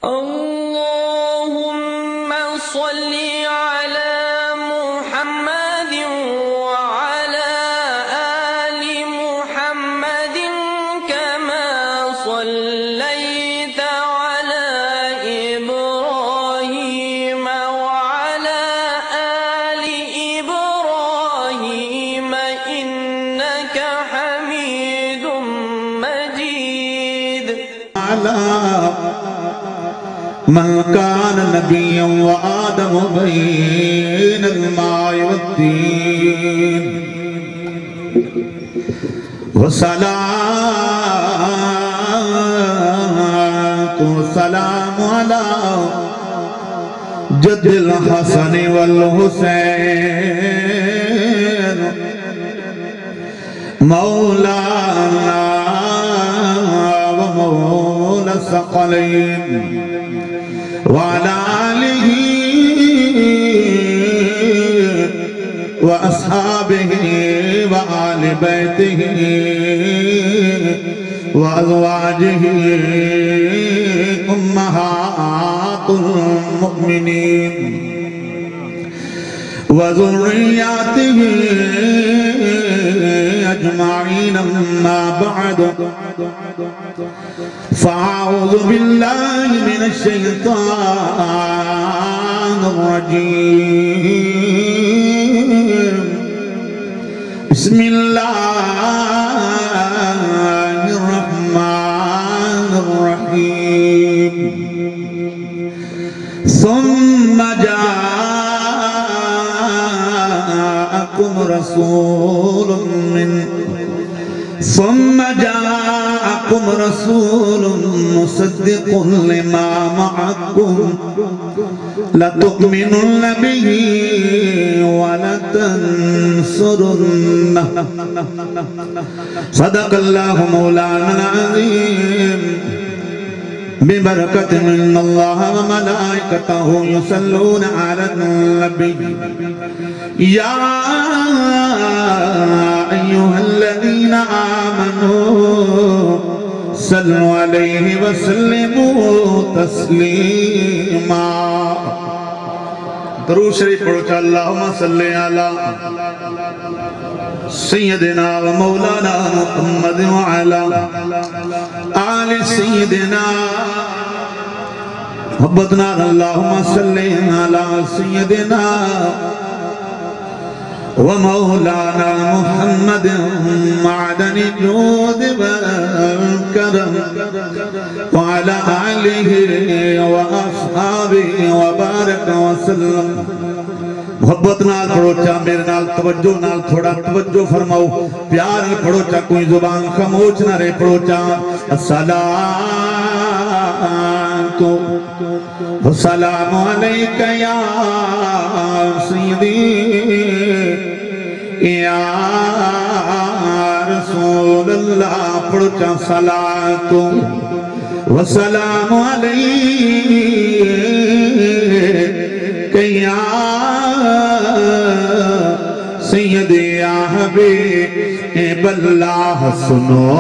اللهم صل على محمد وعلى آل محمد كما صليت على إبراهيم وعلى آل إبراهيم إنك حميد مجيد. من كان نبيا وآدم بين الماء والدين والصلاة والسلام على جد الحسن والحسين مولانا ومولى الثقلين وعلى آله وأصحابه وآل بيته وأزواجه أمهات المؤمنين وذرياته أجمعين. أما بعد فأعوذ بالله من الشيطان الرجيم. بسم الله الرحمن الرحيم. ثم جاءكم رسول مصدق لما معكم لتؤمنن به ولتنصرنه. صدق الله مولانا العظيم. ببركة من الله وملائكته يصلون على النبي يا أيها الذين آمنوا صلوا عليه وسلموا تسليما. درود شریف پڑھو چا اللہم صلی علی سیدنا و مولانا محمد وعلا آل سیدنا محبتنا. اللہم صلی علی سیدنا ومولانا محمد معدن الجود والكرم وعلى آله وأصحابه وبارك وسلم. محبت نال پڑھو چا میرے نال توجہ نال تھوڑا توجہ فرماؤ. پیار نال پڑھو چا کوئی زبان خاموش نہ رہے. پڑھو چا الصلاة والسلام علیک یا سیدی یا رسول اللہ. پڑھو چا صلاة والسلام علیک یا سیدی یا حبیب اللہ. سنو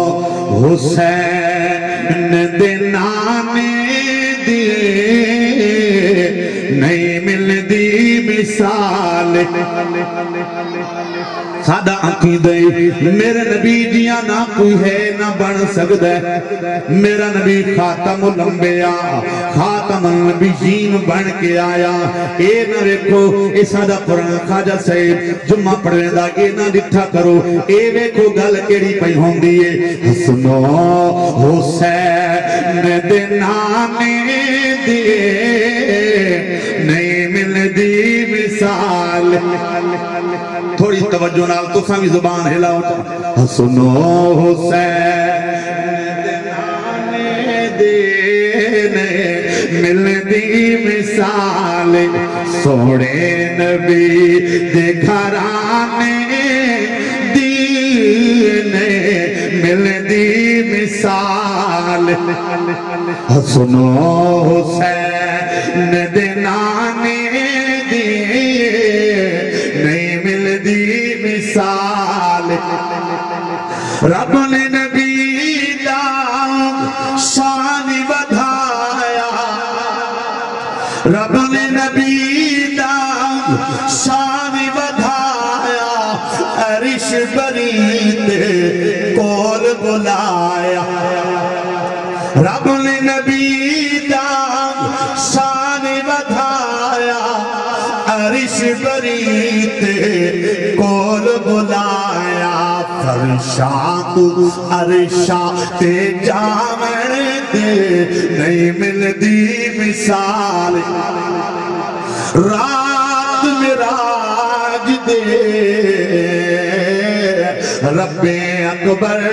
حسین دے نانے دی نہیں ملدی مثال. سادہ عقیدہ میرے نبی جیاں نہ کوئی ہے نہ بن سکتا ہے. میرا نبی خاتم الانبیاء خاتم النبیین بن کے آیا. اے نہ ویکھو اے سادہ قرآن خواجہ صاحب جمعہ پڑھنے دا اے نہ ڈٹھا کرو. اے ویکھو گل کیڑی پئی ہوندی ہے. سنو حسین دے نانے دی نہیں ملدی مثال. تھوڑی توجہ نال تو سامی زبان ہلاؤ. سنو حسین دے نانے دی ملدی مثال. سوڑے نبی دے گھرانے دی ملدی مثال. سنو حسین دے نانے دی نہیں ملدی مثال. رب نے نبی دا شان بدھایا رب نے نبی دا شان ودھایا عرش بری تے کول بلایا رب نے نبی دا شان ودھایا عرش بری تے کول بلایا فرشاں تو عرشاں تے جاون دے نہیں ملدی مثال رات معراج دے رب اکبر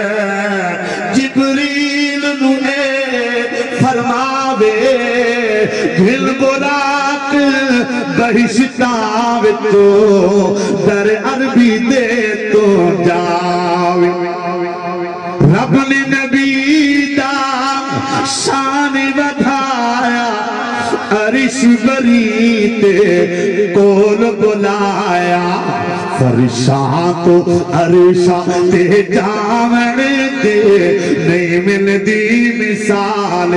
جبریل نو فرماوے دل براق بہشتاں وچوں در عربی دے تو جاوے رب نے نبی دا شان ودھایا عرش بری تے کول بلایا فرشاں تو عرشاں تے جاون دے نہیں ملدی مثال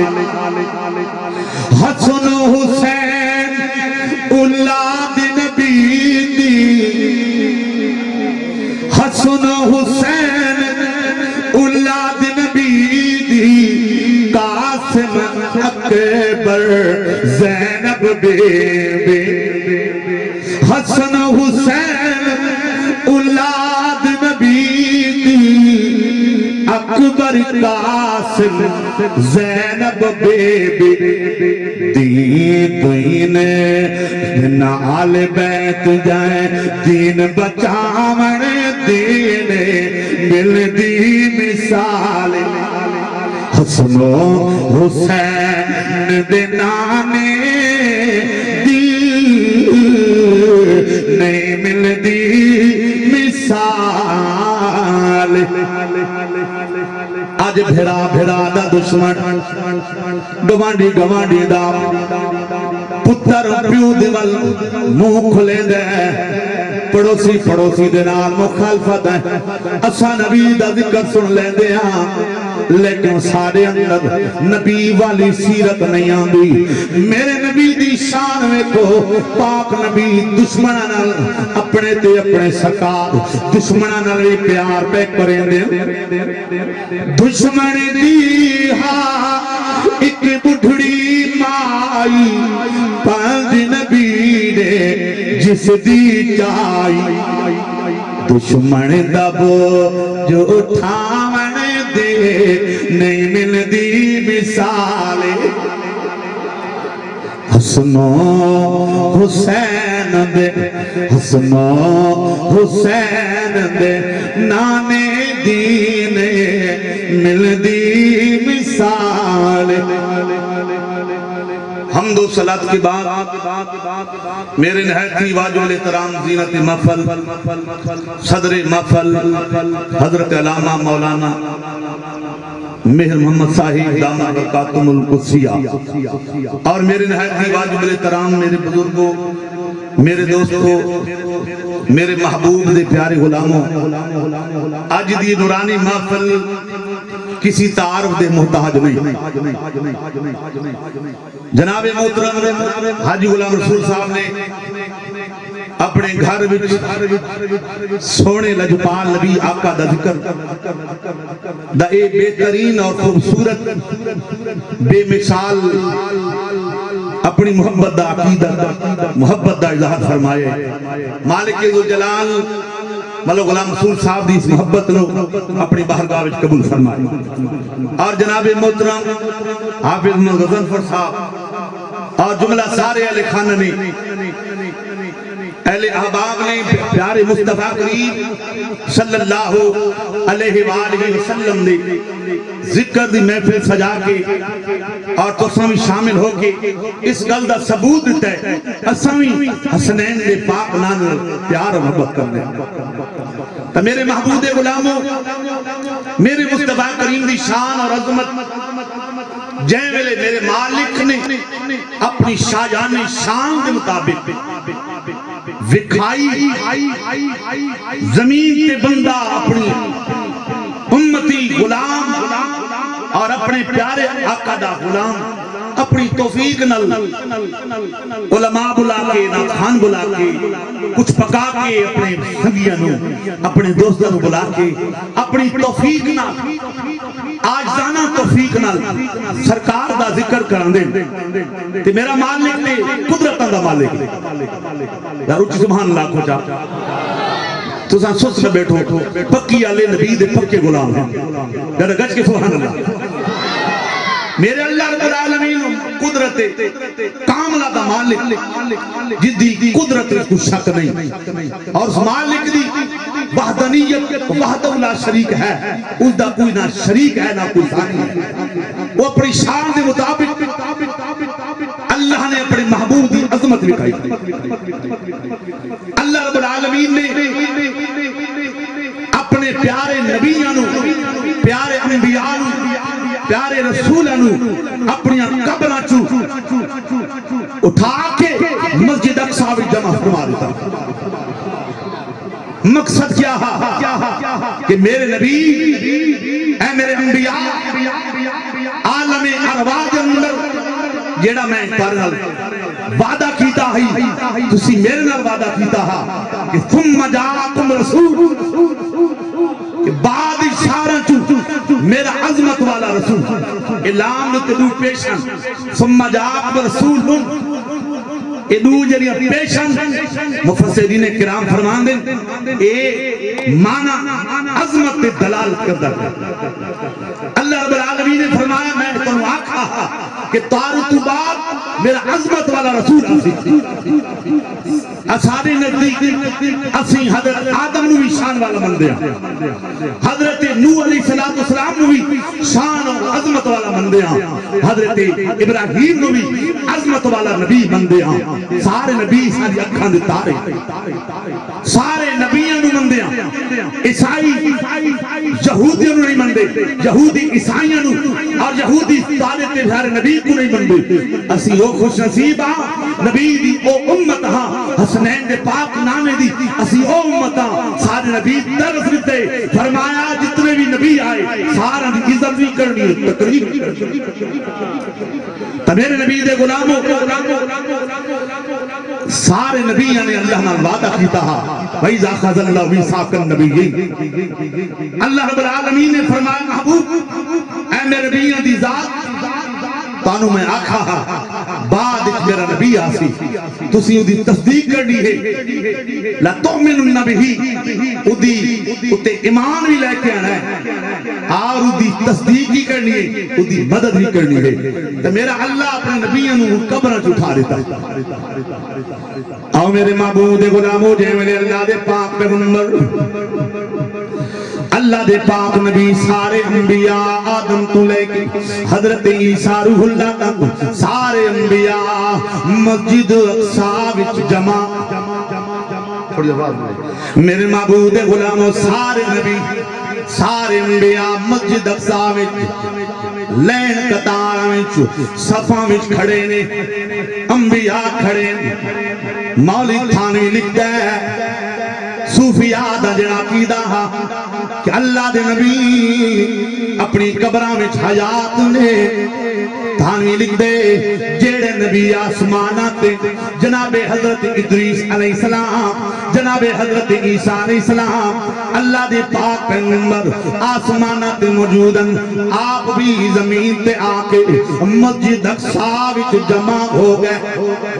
حسن حسین اولاد نبی دی حسن حسین اولاد نبی دی قاسم اکبر زینب بی بی حسن حسین اولاد نبی دی اکبر قاسم زینب بی بی دین نال بیت جائیں دین بچاون دین ملدی مثال حسن حسین دے نانے دی نہیں ملدی مثال آج بھیڑا بھیڑا دا دشمن گوانڈی گوانڈی دا پتر پیو دیول منہ کھلے دے پڑوسی پڑوسی دے نال مخالفت ہے اسا نبی دا ذکر سن لے دے ہاں لیکن سارے اندر نبی والی سیرت نہیں آندی میرے نبی دی شان میں کو پاک نبی دشمنہ نال اپنے تے اپنے سکار دشمنہ نال بھی پیار پہ کریں دے دشمن دی ہاں ایک بڑھڑی مائی پاند نبی نے جس دی چائی دشمن دبو جو اٹھاون دے نہیں ملدی مثال حسن حسین دے حسن حسین دے نانے دین ملدی مثال حمد و صلاة کی بات میرے نہایتی واجب الاحترام زینت محفل صدر محفل حضرت علامہ مولانا مہر محمد صاحب دامت برکاتہم القدسیہ اور میرے نہایتی واجب الاحترام میرے بزرگوں میرے دوستوں میرے محبوب دے پیارے غلاموں آج دی نورانی محفل کسی تعارف دے محتاج نہیں جناب محترم حاجی غلام رسول صاحب نے اپنے گھر وچ سونے لجپال نبی آقا دا ذکر دا اے بہترین اور خوبصورت بے مثال اپنی محبت دا عقیدہ محبت دا اظہار فرمائے مالک ذوالجلال ملو غلام رسول صاحب دی اس محبت نو اپنی بارگاہ وچ قبول فرمائے اور جناب محترم حافظ محمد غضنفر صاحب اور جملہ سارے اہل خانہ نے اہل احباب نے پیارے مصطفیٰ کریم صلی اللہ علیہ وآلہ وسلم نے ذکر دی محفل سجا کے اور تو سامی شامل ہو کے اس گل دا ثبوت دیتا ہے اسامی حسنین دے پاک نان پیار محبت کرنے تو میرے محبوب غلاموں میرے مصطفیٰ کریم دی شان اور عظمت جائیں ویلے میرے مالک نے اپنی شاہجان شان کے مطابق وکھائی زمین تے بندہ اپنی امتی غلام اور اپنے پیارے آقا دا غلام اپنی توفیق نل علماء بلا کے ناخان بلا کے کچھ پکا کے اپنے سنگیاں نو اپنے دوستوں نو بلا کے اپنی توفیق نال آجزانہ توفیق نال سرکار دا ذکر کران دے تے میرا مالک تے قدرتاں دا مالک یار اچھی سبحان اللہ کو جا تو ساں سوچ نہ بیٹھو پکی آلے نبی دے پکے غلام ہیں ذرا گج کے سبحان اللہ میرے اللہ رب العالمین قدرت کاملہ دا مالک جدی قدرت اس کو شک نہیں اور اس مالک دی وحدانیت وحدہ لا شریک ہے اس دا کوئی نہ شریک ہے نہ کوئی ثانی ہے وہ اپنی شان دے مطابق اللہ نے اپنے محبوب دی عظمت لکھائی اللہ رب العالمین نے اپنے پیارے نبیانو پیارے انبیانو پیارے رسولانو اپنی قبرہ چو اٹھا کے مسجد اقصی میں جمع فرما دیتا مقصد کیا ہے کہ میرے نبی اے میرے انبیاء عالم ارواح کے اندر جیڑا میں پرنل وعدہ کیتا ہی تسی میرے نال وعدہ کیتا ہا کہ ثم جاءکم رسول کہ بعد اشارہ چو میرا عظمت والا رسول اعلام تدو پیشن ثم جاءکم رسول ادو جنیا پیشن مفسرین کرام فرمان دیں اے معنی عظمت دلالت کردہ اللہ رب العالمین نے فرمایا میں تنو آکھا کہ تارو بعد میرا عظمت والا رسول آسی اسارے نزدیک اسی حضرت آدم نو بھی شان والا من دیا حضرت نوح علیہ السلام نو بھی شان اور عظمت والا من دیا حضرت ابراہیم نو بھی عظمت والا نبی من دیا سارے نبی ساری اکھان دے تارے سارے نبیوں نو من دیا عیسائی یہودیوں نو نہیں من دے یہودی عیسائیوں نو اور یہودی سارے تے سارے نبی کو نہیں من دے اسی او خوش نصیب ہاں نبی دی او امت ہاں حسنین دے پاک نامے دی اسی او امت ہاں سارے نبی درس دیتے فرمایا جتنے بھی نبی آئے سارا دی عزت بھی کرنی تقریب بھی کرنی تو میرے نبی دے غلاموں سارے نبیوں نے اللہ نے وعدہ کیتا ہا وَإِذَا خَذَ اللَّهُ مِيثَاقَ النَّبِيِّينَ اللہ رب العالمین نے فرمایا محبوب اے میرے نبیوں دی ذات تانو میں آکھا ہا بعد ایک میرا نبی آسی تسی ادھی تصدیق کرنی ہے لا تؤمنن بِهِ ادھی ایمان بھی لے کے آنا ہے اور ادھی تصدیق بھی کرنی ہے ادھی مدد بھی کرنی ہے تو میرا اللہ اپنے نبیوں نے قبرہ چھٹا دیتا آؤ میرے معبود غلاموں جے میرے اللہ دے پاک پیغمبر اللہ دے پاک نبی سارے انبیاء آدم تو لے کے حضرت عیسیٰ روح اللہ تک سارے انبیاء مسجد اقصی وچ جمع میرے معبود غلاموں سارے نبی سارے انبیاء مسجد اقصی وچ لین قطار وچ صفاں وچ کھڑے نے انبیاء کھڑے نے مولوی تھانوی لکھتا ہے صوفیاء دا جڑا عقیدہ ہا کہ اللہ دے نبی اپنی قبراں وچ حیات نے تھانوی لکھ دے جیڑے نبی آسمانہ تے جناب حضرت ادریس علیہ السلام جناب حضرت عیسیٰ علیہ السلام اللہ دے پاک پیغمبر آسمانہ تے موجودن آپ بھی زمین تے آکے مسجد اقصی وچ جمع ہو گئے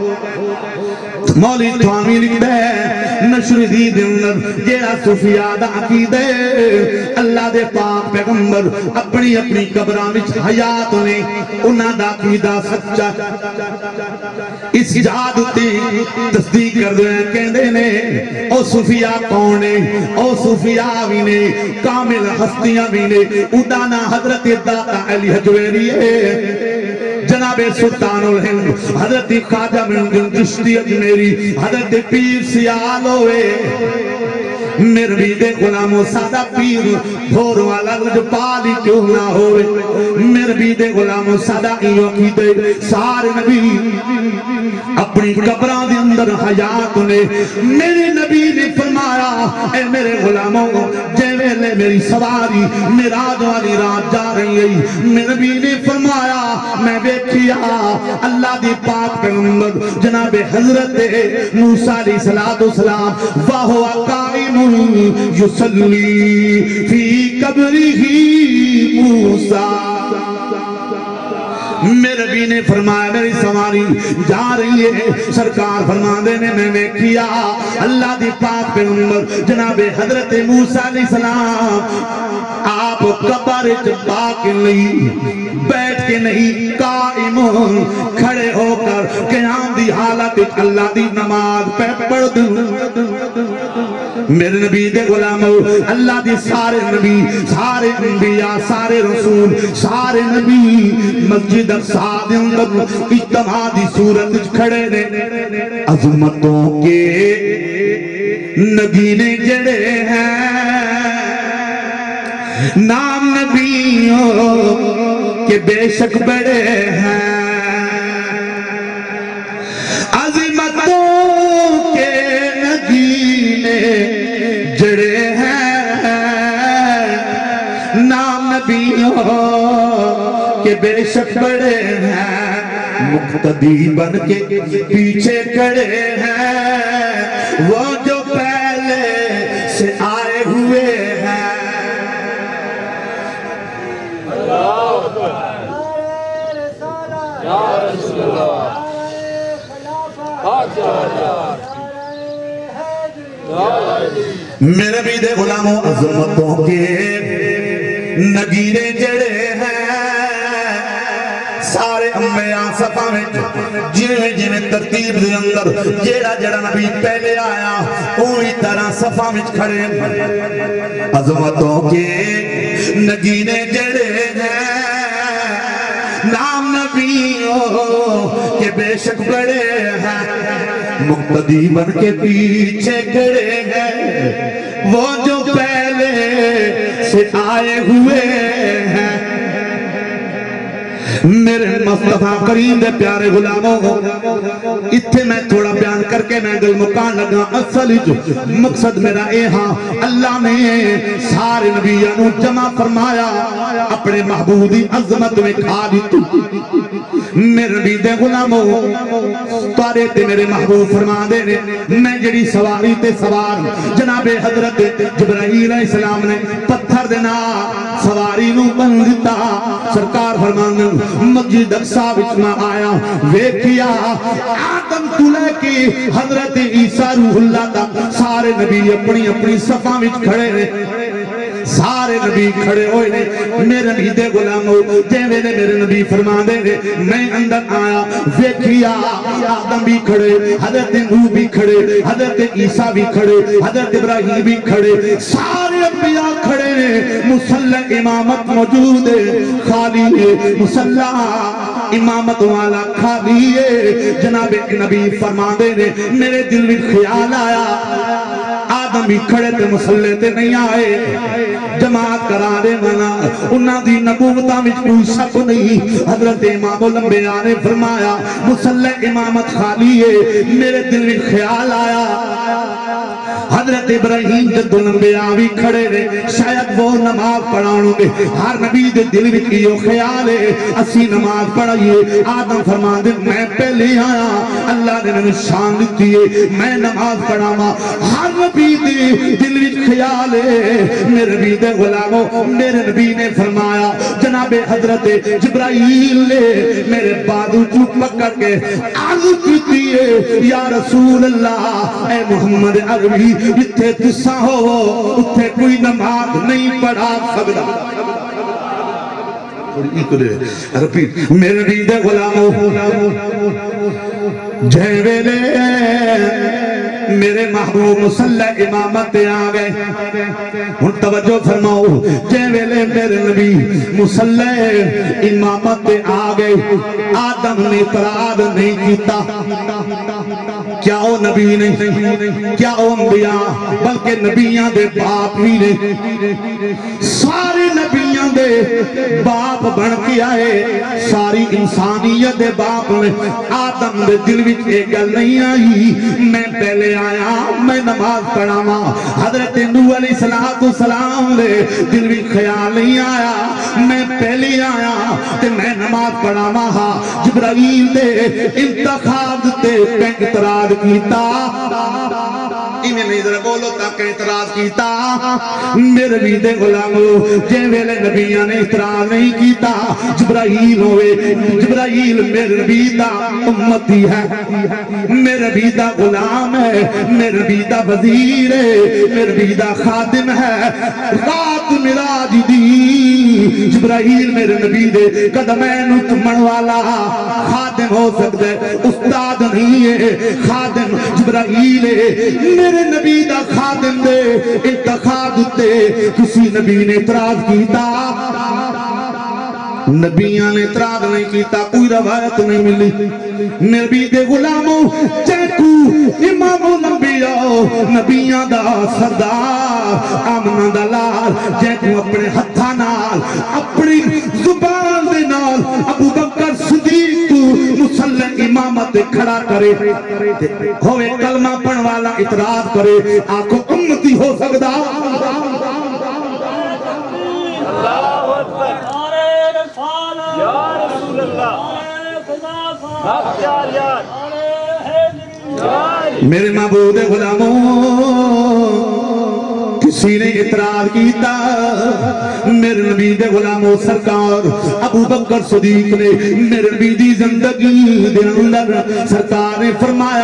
مولی تھانوی لکھ دے نشر دید اندر جیڑا صوفیاء دا عقیدہ اللہ دے پاک پیغمبر اپنی اپنی قبراں وچ حیات نے انہاں دا عقیدہ سچا اس جاد تے تصدیق کر دے کہندے نے او صوفیاء کون نے او صوفیاء بھی نے کامل ہستیاں بھی نے ادانا حضرت داتا علی حجویری جناب سلطان الہند حضرت خواجہ من چشتی اجمیری حضرت پیر سیال ہوئے میرے بیدے غلاموں سادہ پیر بھور والا رج پالی کیوں نہ ہوئے میرے بیدے غلاموں سادہ ایو عقیدے سارے نبی اپنی قبران دے اندر حیات نے میرے نبی نے فرمایا اے میرے غلاموں جے ویلے میری سواری معراج والی رات جا رہی ہے نبی نے فرمایا میں دیکھیا اللہ دی پاک پیغمبر جناب حضرت موسیٰ علیہ السلام وَهُوَ قَائِمٌ يُصَلِّي فِي قَبْرِهِ موسیٰ میرے نبی نے فرمایا میری سواری جا رہی ہے سرکار فرماندے نے میں نے کیا اللہ دی پاک پیغمبر جناب حضرت موسیٰ علیہ السلام آپ قبر چپا کے نہیں بیٹھ کے نہیں قائم کھڑے ہو کر قیام دی حالت اللہ دی نماز پہ پڑھ دوں میرے نبی دے غلاموں اللہ دی سارے نبی سارے انبیاء سارے رسول سارے نبی مسجد اقصی دے اندر اجتماع دی صورت کھڑے نے عظمتوں کے نگینے جڑے ہیں نام نبیوں کے بے شک بڑے ہیں عظمتوں کے نگینے جڑے ہیں نام نبیوں کے بے شک بڑے ہیں مقتدی بن کے پیچھے کھڑے ہیں وہ جو پہلے سے آئے ہوئے ہیں میرے بھی دے غلاموں عظمتوں کے نگینے جڑے ہیں سارے انبیاء صفا میں جنہیں ترتیب دے اندر جیڑا نبی پہلے آیا اوہی طرح صفا میں کھڑے ہیں عظمتوں کے نگینے جڑے ہیں نام نبیوں کے بے شک بڑے ہیں مقتدی بن کے پیچھے کھڑے ہیں وہ جو پہلے سے آئے ہوئے ہیں میرے مصطفیٰ کریم دے پیارے غلاموں اتھے میں تھوڑا بیان کر کے میں گل مکان لگا اصلی جو مقصد میرا اے ہاں اللہ نے سارے نبیانوں جمع فرمایا اپنے محبوبی عظمت میں کھا دی تو میرے نبی دے غلاموں تارے تے میرے محبوب فرما دے نے میں جڑی سواری تے سوار جناب حضرت جبرائیل علیہ السلام نے پتھر دینا سواری نو بند دیتا سرکار فرمانے مسجد اقصی وچ میں آیا ویکھیا آدم تو لے کے حضرت عیسیٰ روح اللہ تا سارے نبی اپنی اپنی صفا وچ کھڑے نے سارے نبی کھڑے ہوئے نے میرے نبی دے غلاموں جیوے نے میرے نبی فرما دے نے میں اندر آیا ویکھیا آدم بھی کھڑے حضرت نوح بھی کھڑے حضرت عیسیٰ بھی کھڑے حضرت ابراہیم بھی کھڑے سارے انبیاء کھڑے نے مصلی امامت موجود ہے خالی ہے مصلی امامت والا خالی ہے جناب نبی فرما دے نے میرے دل میں خیال آیا آدم بھی کھڑے تے مسلح تے نہیں آئے جماعت کرا دے منا انہاں دی نبوتاں وچ کوئی شک نہیں حضرت امام الانبیاء نے فرمایا مسلح امامت خالی ہے میرے دل میں خیال آیا حضرت ابراہیم جد الانبیاء بھی کھڑے رہے شاید وہ نماز پڑھانوں گے ہر نبی دے دل میں کیوں خیال ہے اسی نماز پڑھائیے آدم فرما دے میں پہلے آیا اللہ نے میں شان دیتی ہے میں نماز پڑھاما ہر نبی دے دل میں خیال ہے میرے نبی دے غلاموں میرے نبی نے فرمایا جناب حضرت جبرائیل نے میرے بادو کو پکڑ کے عرض کیتی ہے یا رسول اللہ اے محمد عربی اتھے تسا ہو اتھے کوئی نماز نہیں پڑھا سکتا میرے نبی دے غلاموں جے ویلے میرے محبوب مصلی امامت آگئے ان توجہ فرماؤ جے ویلے میرے نبی مصلی امامت آگئے آدم نے اعتراض نہیں کیتا کیا وہ نبی نہیں کیا وہ انبیاء بلکہ نبیاں دے باپ ہی نہیں سارے نبیاں نبیاں دے باپ بن کے آئے ساری انسانیت دے باپ میں آدم دے دل وچ ایک گل نہیں آئی میں پہلے آیا میں نماز پڑھاواں حضرت نوح علیہ السلام دے دل وچ خیال نہیں آیا میں پہلے آیا تے میں نماز پڑھاواں ہاں جبرائیل دے انتخاب تے کہیں اعتراض کیتا انہیں نہیں ذرا بولو تاکہ اعتراض کیتا میرے نبی دے غلامو جے ویلے نبیاں نے اعتراض نہیں کیتا جبرائیل ہوئے جبرائیل میرے نبی دا امتی ہے میرے نبی دا غلام ہے میرے نبی دا وزیر ہے میرے نبی دا خادم ہے رات معراج دی جبرائیل میرے نبی دے قدمین اتمن والا خادم ہو سکتا ہے استاد نہیں ہے خادم جبرائیل ہے میرے نبی دا خادم دے انتخاب تے کسی نبی نے اعتراض کیتا نبیاں نے اعتراض نہیں کیتا کوئی روایت نہیں ملی نبی دے غلاموں چیکو امام الانبیاء نبیاں دا سردار آمنہ دا لال چیکو اپنے ہتھا نال اپنی زبان دے نال ابو بکر صدیق کو مسلح امامت کھڑا کرے ہوئے کلمہ پڑھ والا اعتراض کرے آنکھوں امتی ہو سکتا میرے معبود غلاموں کسی نے اعتراض کیتا میرے نبی دے غلاموں سرکار ابو بکر صدیق نے میرے نبی دی زندگی دے اندر سرکار نے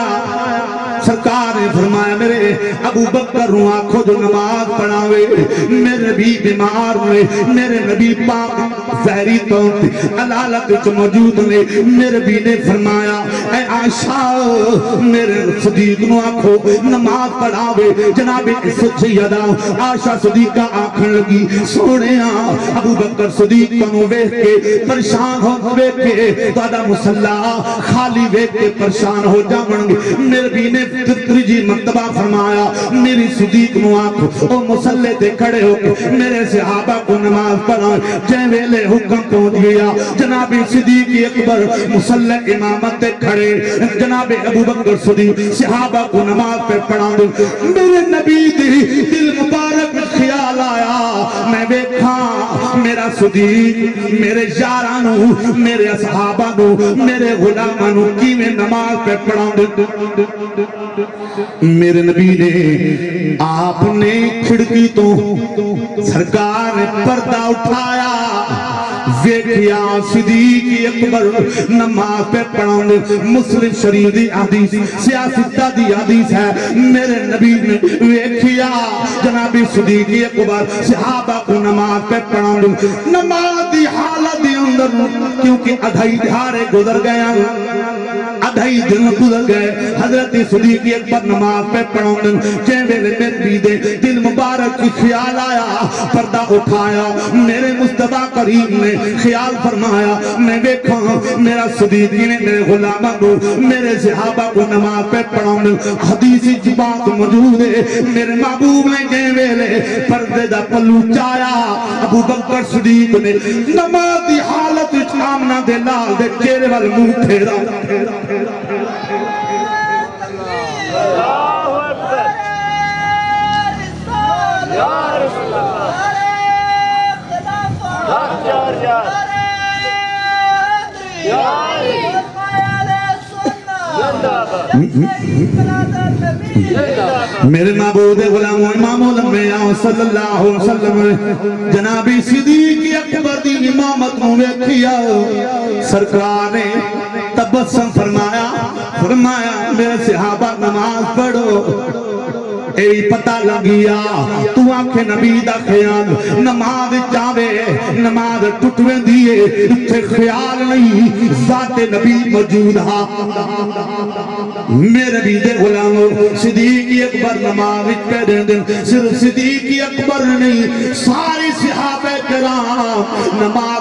فرمایا میرے ابو بکر رو آنکھوں جو نماز پڑھاوے میرے نبی بیمار ہوئے میرے نبی پاک زہری طور علالت جو موجود نے میرے نبی نے فرمایا اے عائشہ میرے صدیق نو آنکھوں نماز پڑھاوے جناب سیدہ عائشہ صدیقہ آنکھن لگی سونے ابو بکر صدیق کنو ویکھ کے پریشان ہو ویکھ کے تہاڈا مصلی خالی ویکھ کے پریشان ہو جاون گے میرے نبی نے تیجی مرتبہ فرمایا میری صدیق نو آنکھو او مصلی تے کھڑے ہو کے میرے صحابہ کو نماز پڑھائیں جے ویلے حکم پہنچ گیا جناب صدیق اکبر مصلی امامت تے کھڑے جناب ابو بکر صدیق صحابہ کو نماز پہ پڑھا دیں میرے نبی دی دل مبارک خیال آیا میں بیکھا میرا صدیق میرے یارانو میرے اصحابانو میرے غلامانو کی میں نماز پہ پڑھا دیں میرے نبی نے آپ نے کھڑکی تو سرکار نے پردہ اٹھایا ویکھیا صدیق اکبر نماز پہ پڑھانے مسلم شریف دی حدیث سیاستہ دی حدیث ہے میرے نبی نے ویکھیا جناب صدیق اکبر صحابہ کو نماز پہ پڑھانے نماز دی حالت دی اندر کیونکہ ادھائی دھارے گزر گیا ادھائی دن گزر گئے حضرت صدیق اکبر نماز پہ پڑھانے جیوے نبی دے دل مبارک کی خیال آیا پردہ اٹھایا میرے مصطفیٰ کریم نے خیال فرمایا میں دیکھا میرا صدیق نے میرے غلامہ کو میرے صحابہ کو نماز پہ پڑھانے حدیثی جبات موجود ہے میرے محبوب نے گئے ویلے پردے دا پلو چایا ابو بکر صدیق نے نماز دی حالت آمنہ دے لال دے چہرے وال منہ پھیرا میرے معبود غلام امام الانبیاء صلی اللہ علیہ وسلم جناب صدیق اکبر دی امامت میں ویکھیا سرکار نے تبسم فرمایا میرے صحابہ نماز پڑھو اے پتہ لگیا تو آنکھیں نبی دا خیال نماز چاہے نماز ٹوٹویں دیئے اتھے خیال نہیں ذات نبی موجود ہا میرے نبی دے غلاموں صدیق اکبر نماز پہ دن صرف صدیق اکبر نہیں ساری صحابہ کرام نماز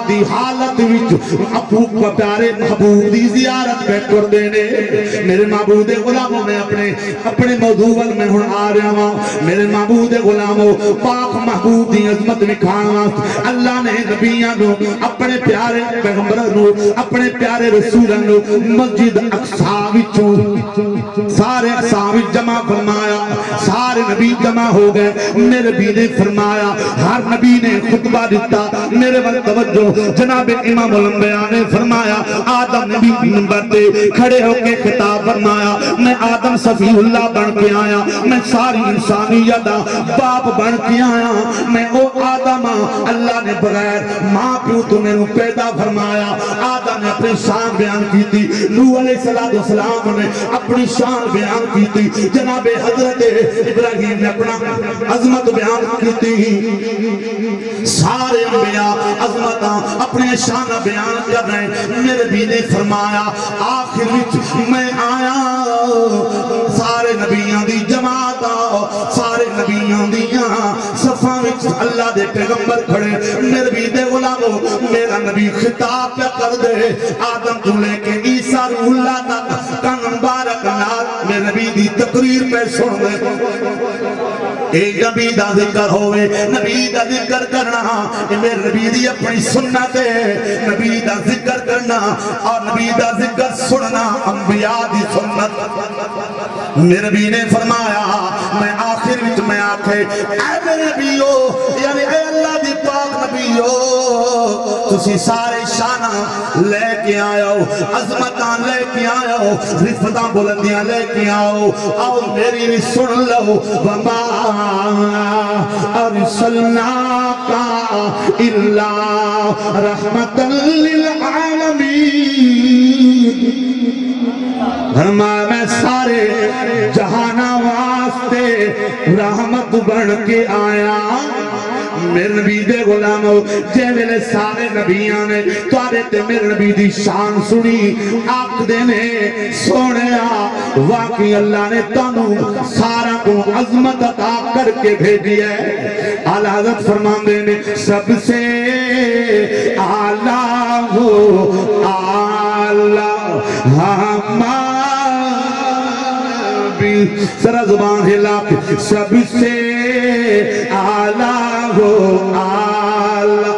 دی حالت وچ ابو پیارے محبوب دی زیارت پہ کر دینے میرے معبود غلاموں میں اپنے موضوع میں ہن آ رہا ہوں میرے معبود غلاموں پاک محبوب دی عظمت وکھانا اللہ نے نبیاں نو اپنے پیارے پیغمبراں نو اپنے پیارے رسولاں نو مسجد اقصی وچوں سارے اقصی وچ جمع فرمایا سارے نبی جمع ہو گئے میرے نبی نے فرمایا ہر نبی نے خطبہ دیتا میرے وقت توجہ جناب امام الانبیاء نے فرمایا آدم نبی منبر تے کھڑے ہو کے خطاب فرمایا میں آدم صفی اللہ بن کے آیا میں ساری انسانیت باپ بن کے آیا میں او آدم اللہ نے بغیر ماں پیو تمہیں پیدا فرمایا آدم نے اپنی شان بیان کی تھی نوح علیہ السلام نے اپنی شان بیان کی تھی جناب حضرت ابراہیم نے اپنا عظمت بیان کی تھی سارے انبیاء عظمتاں اپنے شان بیان کر رہے ہیں میرے بھی نے فرمایا آخر وچ میں آیا سارے نبیاں دی جماعت سارے نبیاں دیاں صفاں وچ اللہ دے پیغمبر کھڑے میرے بھی دے غلاموں میرا نبی خطاب پہ کر دے آدم تو لے کے عیسیٰ روح اللہ تک کن مبارک نات میرے نبی دی تقریر پہ سن دے ایک نبی دا ذکر ہوئے نبی دا ذکر کرنا میرے نبی دی اپنی سنت ہے نبی دا ذکر کرنا اور نبی دا ذکر سننا انبیاء دی سنت میرے نبی نے فرمایا میں آخر وچ میں آکھے اے میرے نبیو یعنی اے اللہ دی پاک نبیو تسی سارے شانہ لے کے آؤ عظمتاں لے کے آؤ رفتاں بلندیاں لے کے آؤ اور میری بھی سن لو وما ارسلناک الا رحمتا للعالمین فرمایا میں سارے جہانا واسطے رحمت بن کے آیا میرے نبی دے غلاموں جے ویلے سارے نبیاں نے توارے تے میرے نبی دی شان سنی آکھ دینے سونیا واقعی اللہ نے تانوں سارا کو عظمت عطا کر کے بھیجی ہے اعلیٰ حضرت فرمان دینے سب سے اعلیٰ ہو اعلیٰ ہمارا سرا زبان ہلا سب سے اعلیٰ ہو اعلیٰ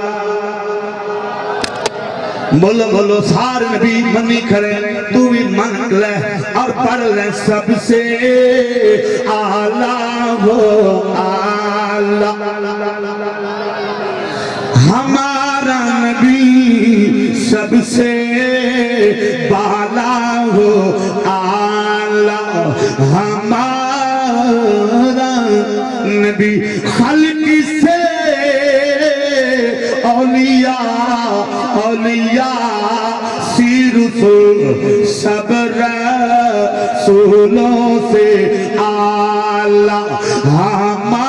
بولو بولو سارے نبی منی کھڑے تو بھی من لے اور پڑھ لے سب سے اعلیٰ ہو اعلیٰ ہمارا نبی سب سے بالا ہو اعلیٰ ہمارا نبی خلق سے اولیاء رسول سب رسولوں سے اعلیٰ ہمارا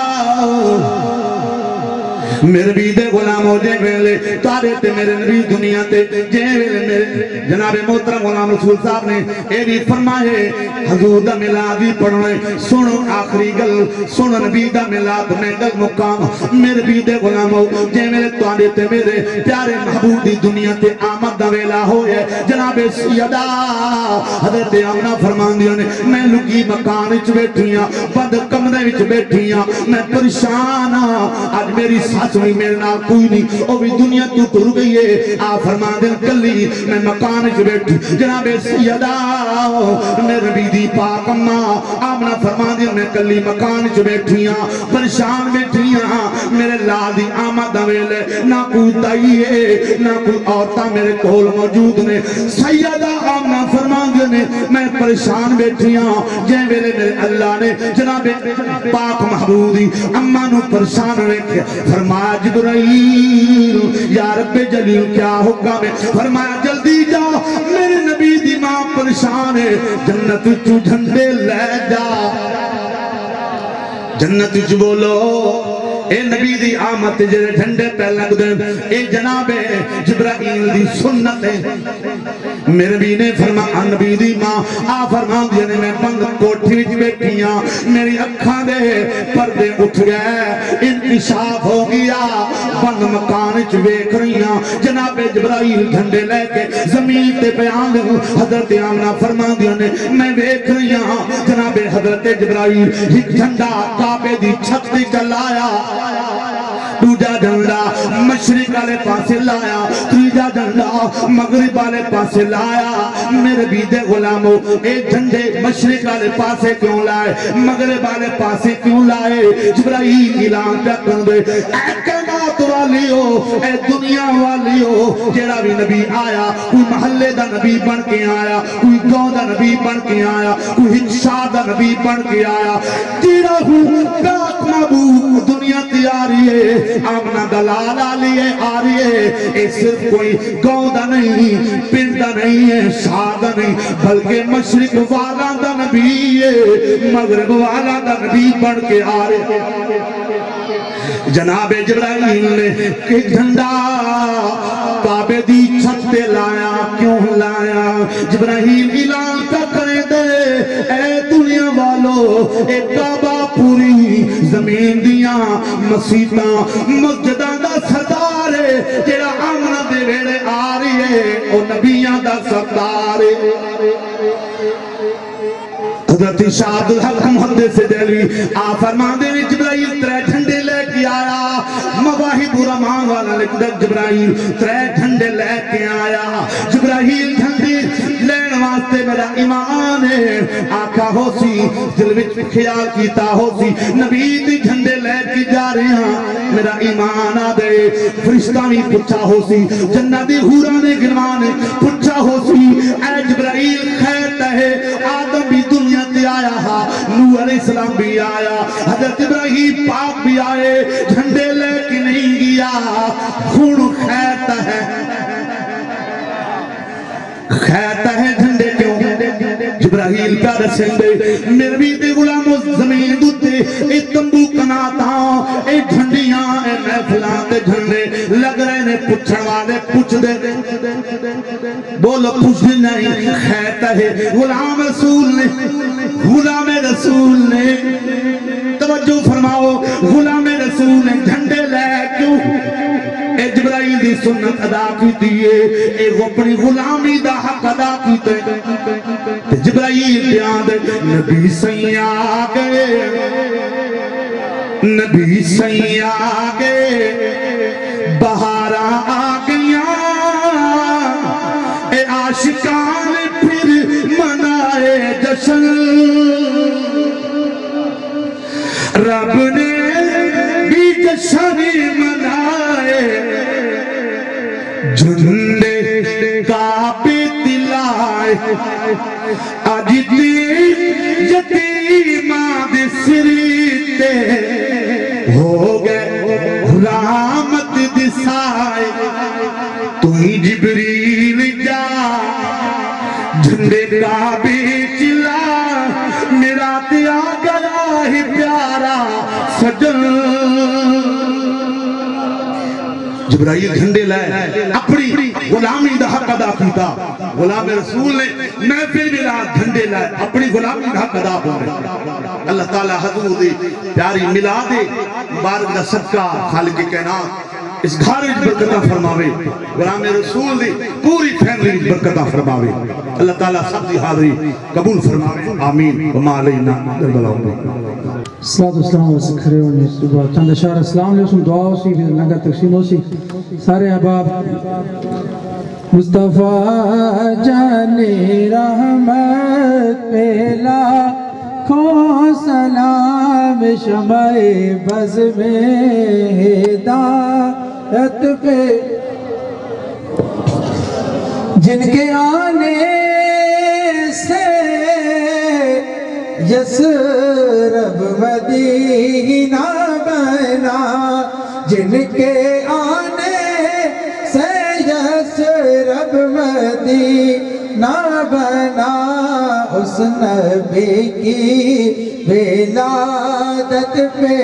میرے بھی دے غلام ہو جے ویلے تارے تے میرے نبی دنیا تے جے ویلے میرے جناب محترم غلام رسول صاحب نے اے بھی فرمائے حضور دا ملادی پڑھنے سنو آخری گل سنو نبی دا ملاد میں گل مقام میرے بھی دے غلام ہو جے ویلے تارے تے میرے پیارے محبوب دی دنیا تے آمد دا ویلا ہوئے جناب سیدہ حضرت آمنہ فرمان دیوں نے میں لگی مکان وچ بیٹھیاں بند کمرے وچ بیٹھیاں میں پریشان آج میری ساتھ سوئی میرے نال کوئی نہیں او بھی دنیا تو ٹر گئی ہے آ فرمان دل کلی میں مکان وچ بیٹھی جناب سیدہ میرے نبی دی پاک اماں آمنہ فرمان دل میں کلی مکان وچ بیٹھیاں پریشان بیٹھیاں میرے لال دی آمد ویلے نہ کوئی تائی ہے نہ کوئی عورتاں میرے کول موجود نے سیدہ آمنہ فرمان دل نے میں پریشان بیٹھیاں جے ویلے میرے اللہ نے جناب پاک محبوب دی اماں نو پریشان رکھیا فرمایا جبرائیل یا رب جلیل کیا حکم ہے فرمایا جلدی جا میرے نبی دی ماں پریشان ہے جنت چو جھنڈے لے جا جنت چو بولو اے نبی دی آمد جڑے جھنڈے پہ لگ دیں اے جناب جبرائیل دی سنت ہے میرے بھی نے فرمایا نبی دی ماں آ فرما دیا نے میں بند کوٹھی وچ بیٹھیاں میری اکھاں دے پردے اٹھ گئے انکشاف ہو گیا بند مکان وچ ویکھ رہیاں جناب جبرائیل جھنڈے لے کے زمین تے بیان حضرت آمنہ فرما دیا نے میں ویکھ رہیاں جناب حضرت جبرائیل ایک جھنڈا کعبے دی چھت تے چلایا دوجا جھنڈا مشرق والے پاسے لایا تیجا جھنڈا مغرب والے پاسے لایا میرے بیدے غلاموں اے جھنڈے مشرق والے پاسے کیوں لائے مغرب والے پاسے کیوں لائے جبرائیل اعلان پہ کر دے اے کائنات والیو اے دنیا والیو جیڑا بھی نبی آیا کوئی محلے دا نبی بن کے آیا کوئی گاؤں دا نبی بن کے آیا کوئی ہنشاہ دا نبی بن کے آیا تیرا ہوں پاک محبوب دنیا تیاری ہے آمنہ دلال آلیے آ رہی ہے اے صرف کوئی گاؤں دا نہیں پنڈ دا نہیں ہے شاہ دا نہیں بلکہ مشرق والا دا نبی ہے مغرب والا دا نبی بن کے آ رہے جناب جبرائیل نے کہ جھنڈا کعبے دی چھت پہ لایا کیوں لایا جبرائیل اعلان کا کرے دے اے دنیا والو اے کعبہ پوری زمین دیاں مسیطاں مسجداں دا سردار ہے جیڑا آمنہ دے ویڑے آ رہی ہے او نبیاں دا سردار ہے حضرت شاہ عبدالحق محدث دہلوی آ فرما دے جبرائیل ترے جھنڈے لے کے آیا مواہب رحمان والا لکھ جبرائیل ترے جھنڈے لے کے آیا جبرائیل جھنڈے لین واسطے میرا ایمان ہے آقا ہو سی دل وچ خیال کیتا ہو سی نبی دی جھنڈے لے کے جا رہے ہیں میرا ایمان آ دے فرشتہ بھی پچھا ہو سی جنہ دی حورانے گروانے پچھا ہو سی اے جبرائیل خیر تہے آدم بھی دنیا تے آیا ہا نوح علیہ السلام بھی آیا حضرت ابراہیم پاک بھی آئے جھنڈے لے کے نہیں گیا خون خیرتا ہے جھنڈے کیوں جبرائیل پیارے سندے میرے بیدے غلاموں زمین دوتے اے تمبو کناتا اے جھنڈیاں اے محفلان تے جھنڈے لگ رہے نے پچھڑ والے پچھ دے بولو پچھ دے نہیں خیرتا ہے غلام رسول نے توجہ فرماؤ غلام رسول نے جھنڈے لے کیوں اے جبرائیل دی سنت ادا کی دیئے اے اپنی غلامی دا حق ادا کی تے جبرائیل دیان دے نبی سیاں آگے نبی سیاں آگے بہاراں آگیاں اے عاشقان پھر منائے جشن رب نے بھی جشن منائے جھنڈے کعبے دلائے آج یتیماں دے سری تے ہو گئے غلامت دسائے تو ہی جبریل جا جھنڈے کعبے چلا میرا دیا گیا ہی پیارا سجن جبرائیل جھنڈے لائے اپنی غلامی دا حق ادا کیتا غلام رسول نے محفل بھی رات جھنڈے لائے اپنی غلامی دا حق ادا ہوئے اللہ تعالیٰ حضور دی پیاری ملا دے مبارک دا صدقہ خالق کائنات اس گھر وچ برکتاں فرماوے غلام رسول دی پوری فیملی وچ برکتاں فرماوے اللہ تعالیٰ سب دی حاضری قبول فرماوے آمین وما علینا الا البلاغ صلاة والسلام واسے کھڑے ہونے صبح چند اشار اسلام علیکم دعا ہو سی لنگر تقسیم ہو سی سارے احباب مصطفیٰ جان رحمت پہلا کھو سلام شمع بز میں ہدایت پہ جن کے آنے سے یسرب مدینہ بنا جن کے آنے سے یسرب مدینہ بنا اس نبی کی ولادت پہ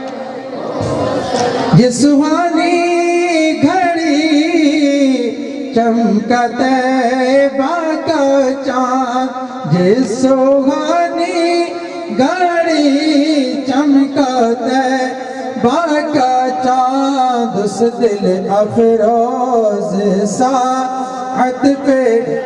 یہ سہانی گھڑی چمکا طیبہ کا چاند جس سوہانی گھڑی چمکا طیبہ کا چاند اس دل افروز ساعت پہ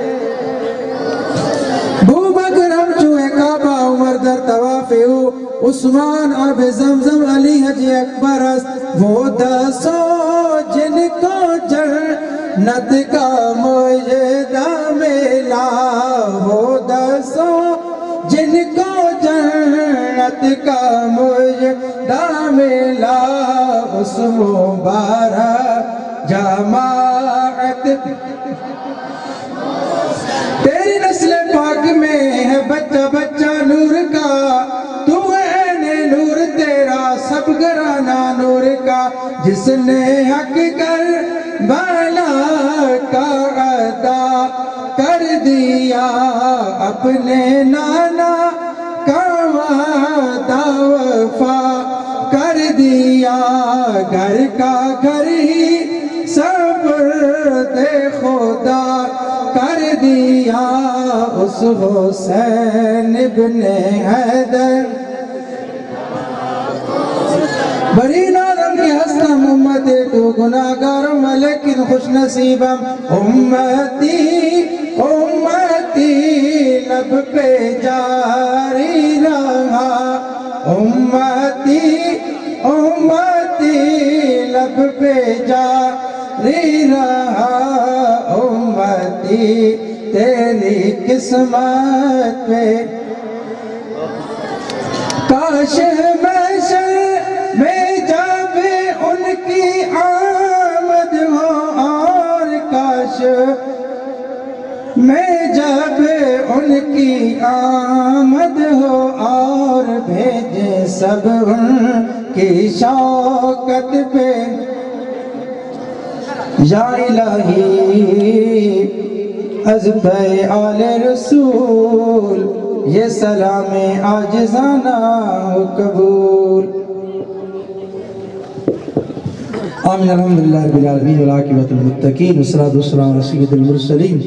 بو بکر ہم چوئے کعبہ عمر در طواف ہو عثمان آب زمزم علی حج اکبر وہ دسوں جن کو جنت کا مجدہ ملا وہ دسوں جن کو جنت کا مجدہ ملا اس مبارک جماعت تیری نسل پاک میں ہے بچہ بچہ نور کا تو ہے نور تیرا سب گھرانہ نور کا جس نے حق کر بالا کا ادا کر دیا اپنے نانا کا وعدہ وفا کر دیا گھر کا گھر ہی سپرد خدا کر دیا اس حسین ابن حیدر بری نارم کی ہستم امتی تو گناہگارم لیکن خوش نصیبم امتی امتی لب پہ جاری رہا امتی امتی لب پہ جاری رہا امتی تیری قسمت پہ کاش میں جب ان کی آمد ہو اور کاش میں جب ان کی آمد ہو اور بھیجے سب ان کی شوکت پہ یا الہی از بے آل رسول یہ سلام عاجزانہ ہو قبول آمین الحمدللہ رب العالمین والعاقبۃ للمتقین والصلاۃ والسلام علی سید المرسلین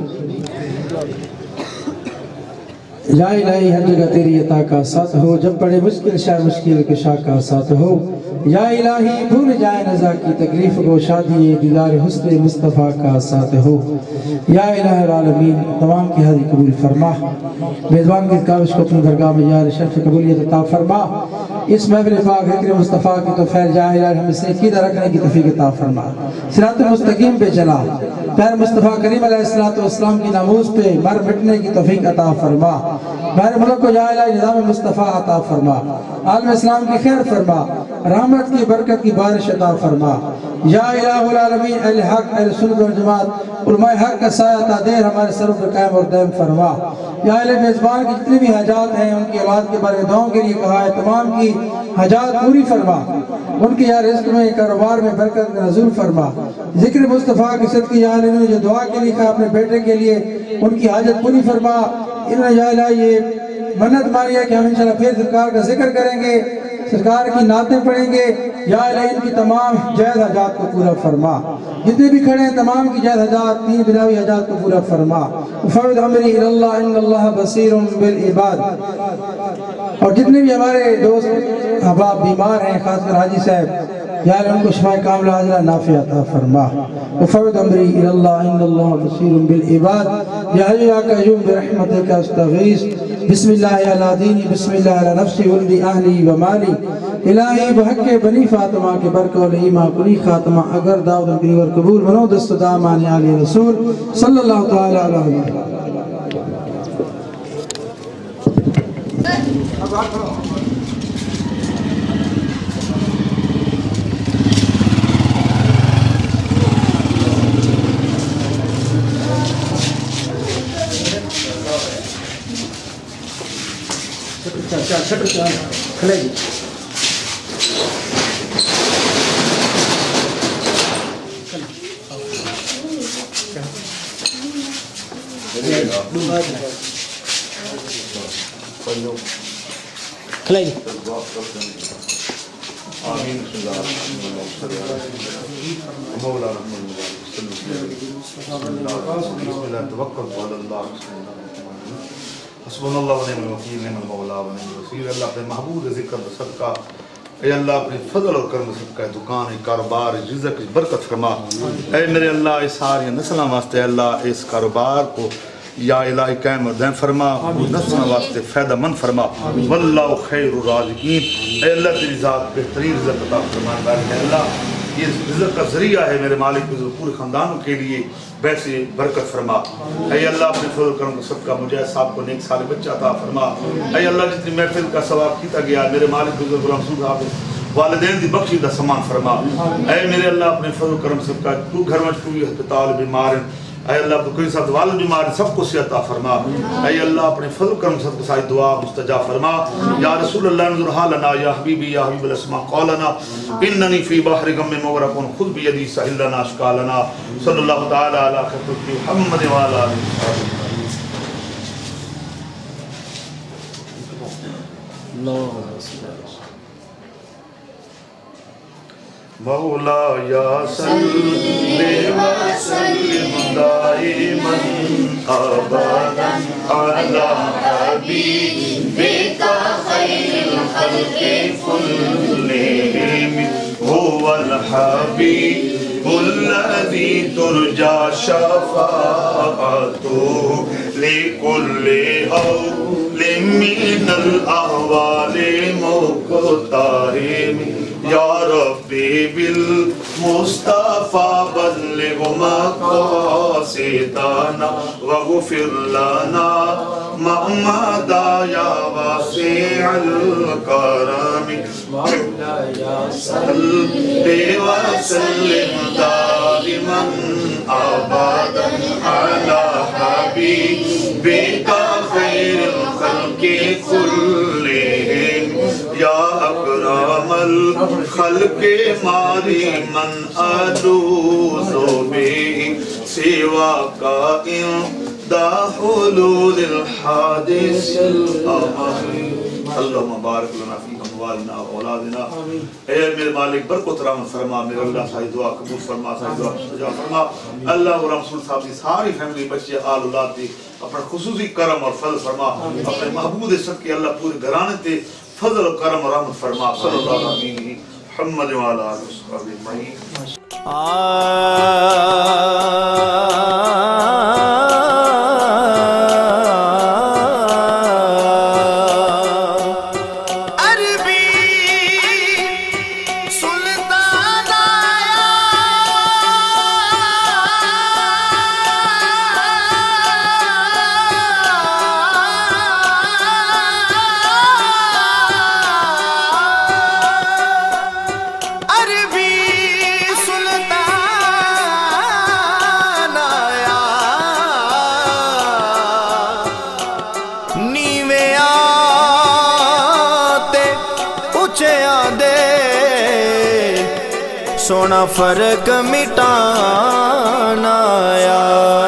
یا الہی ہر جگہ تیری عطا کا ساتھ ہو جب پڑے مشکل شاہ مشکل کشا کا ساتھ ہو یا الہی بھول جائے نزا کی تکلیف کو شادی دیدار حسن مصطفیٰ کا ساتھ ہو یا الہ العالمین تمام کی حاضری قبول فرما میزبان کی کاوش کو اپنی درگاہ میں یا شرف قبولیت عطا فرما اس محفل پاک ذکر مصطفیٰ کی تو خیر یا الہی ہمیں سے عقیدہ رکھنے کی توفیق عطا فرما صراط مستقیم پہ چلا پیر مصطفیٰ کریم علیہ السلام کی ناموز پہ مر مٹنے کی توفیق عطا فرما بہر ملک کو یا الہی نظام مصطفیٰ عطا فرما عالم اسلام کی خیر فرما رحمت کی برکت کی بارش عطا فرما یا الہ العالمین اہل حق اہل سنت والجماعت علماء حق کا سایہ عطا دیر ہمارے سروں پر قائم اور دائم فرما یا الہ میزبان کی جتنی بھی حاجات ہیں ان کی اولاد کے بارے دعاؤں کے لیے کہا ہے تمام کی حاجات پوری فرما ان کے یا رزق میں کاروبار میں برکت نزول فرما ذکر مصطفیٰ کی صدقے یا الہ نے جو دعا کے لیے کہا اپنے بیٹے کے لیے ان کی حاجت پوری فرما انہوں نے یا الہ یہ منت ماری ہے کہ ہم انشاءاللہ پھر سرکار کا ذکر کریں گے سرکار کی نعتیں پڑھیں گے یا الہی ان کی تمام جائز حاجات کو پورا فرما جتنے بھی کھڑے ہیں تمام کی جائز حاجات تین بلاوی حاجات کو پورا فرما فوض امری اللہ ان اللہ بصیر بالعباد اور جتنے بھی ہمارے دوست احباب بیمار ہیں خاص کر حاجی صاحب یا الہی ان کو شفاء کاملہ عاجلہ نافع عطا فرما وفوض امری اللہ ان اللہ بصیر بالعباد یا حی یا قیوم برحمتک استغیث بسم اللہ علی دینی بسم اللہ علی نفسی ولدی اہلی و مالی الہی بحق بنی فاطمہ کے برکول ایمان کلی خاتمہ اگر داود انگری اور قبول منو دست دامان علی رسول صلی اللہ تعالی علیہ وسلم شٹر کھلے گی کھلے گی آمین صلی اللہ علیہ وسلم مولا رحمن اللہ حسبنا اللہ ونعم الوکیل نعم المولا ونعم النصیر. اللہ اپنے محبوب ذکر و صدقہ اے اللہ اپنے فضل اور کرم صدقہ دکان کاروبار رزق برکت فرما. اے میرے اللہ اس ساری نسلوں واسطے اللہ اس کاروبار کو یا الہی قائم و دائم فرما، نسلوں واسطے فائدہ مند فرما. واللہ خیر الرازقین. اے اللہ تیری ذات بہترین رزق عطا فرما. اے اللہ یہ رزق کا ذریعہ ہے میرے مالک پورے خاندانوں کے لیے ویسے برکت فرما. اے اللہ اپنے فضل کرم کو صدقہ مجاہد صاحب کو نیک سال بچہ عطا فرما. اے اللہ جتنی محفل کا ثواب کیتا گیا میرے مالک بزرگ غلام رسول صاحب والدین دی بخشی دا سامان فرما. اے میرے اللہ اپنے فضل کرم صدقہ تو گھر میں کوئی ہسپتال بیمار اے اللہ کوئی ساتھ والد بیمار سب کو صحت عطا فرما. اے اللہ اپنے فضل کرم صدقہ ساری دعا مستجاب فرما. یا رسول اللہ انظر حالنا یا حبیبی یا حبیب الاسماء قولنا اننی فی بحر غم مغرق خذ بیدی سہل لنا اشکالنا. صلی اللہ تعالی علی خیر محمد وعلی آلہ مولایا صلی وسلم دائما ابدا علی حبیبک خیر الخلق كلهم. هو الحبیب الذی ترجى شفاعته لكل هول من الاحوال مقتحم. یا ربی بالمصطفى بلغ مقاصدنا واغفر لنا ما مضى یا واسع الکرم. مولایا صلی وسلم دائما ابدا علی حبیبک خیر الخلق كلهم. یا اکرم الخلق ماری من ادوذ به سواک عند حلول الحادث الامر. اللہم بارک لنا فی اموالنا و اولادنا. اے میرے مالک برکت رحمت فرما. میرے اللہ ساری دعا قبول فرما، ساری دعا مستجاب فرما. اللہ و رسول صاحب کی ساری فیملی بچے آل اولاد دی اپنا خصوصی کرم اور فضل فرما. اپنے محبوب صدقے اللہ پورے گھرانے تے فضل و کرم و رحمت فرما. صلی اللہ علیہ محمد وعلی آلہ وصحبہ اجمعین. سونا فرق مٹانا آیا.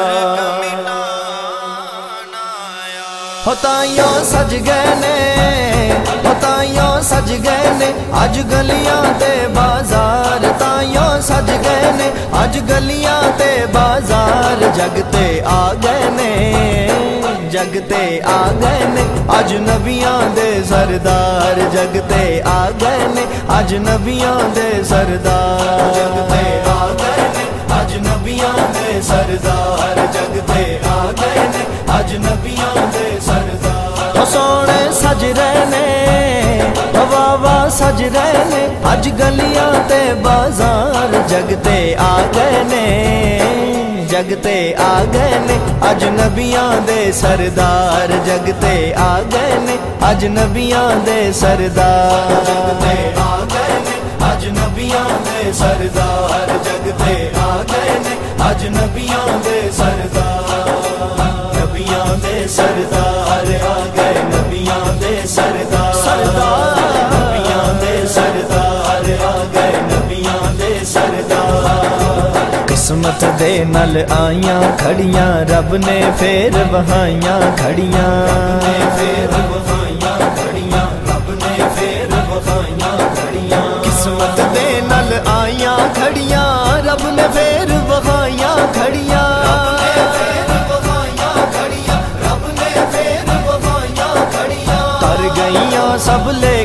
ہوتائیوں سج گئے نے، ہوتائیوں سج گئے نے اج گلیاں تے بازار. تائیوں سج گئے نے اج گلیاں تے بازار. جگتے آ گئے نے، جگتے آ گئے نے اج نبیاں دے سردار. جگتے آ گئے نے اج نبیاں دے سردار. جگتے آ گئے نے اج نبیاں دے سردار. جگتے آ گئے نے اج نبیاں دے سردار. سونے سج رہے نے، واہ سج رہے نے اج گلیاں تے بازار. جگتے آ گئے نے، جگتے آ گئے نے اج نبیاں دے سردار. جگتے آ گئے نے اج نبیاں دے سردار. جگتے آ گئے نے اج نبیاں دے سردار. جگتے آ گئے نے اج نبیاں دے سردار. نبیاں دے سردار آ گئے، نبیاں دے سردار. نبیاں دے سردار آ گئے، نبیاں دے سردار. قسمت دے نل آئیاں کھڑیاں رب نے پھر بہائیاں کھڑیاں. پھر بہائیاں کھڑیاں رب نے پھر بہائیاں کھڑیاں. قسمت دے نل آئیاں کھڑیاں رب نے پھر بہائیاں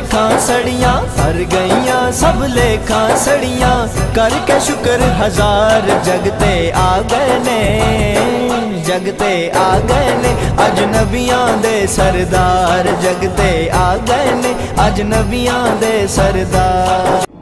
लेखां सड़ियां कर गईयां सब लेखां सड़ियां करके शुक्र हजार जगते आ गए ने जगते आ गए ने अजनबियां दे सरदार जगते आ गए ने अजनबियां दे सरदार।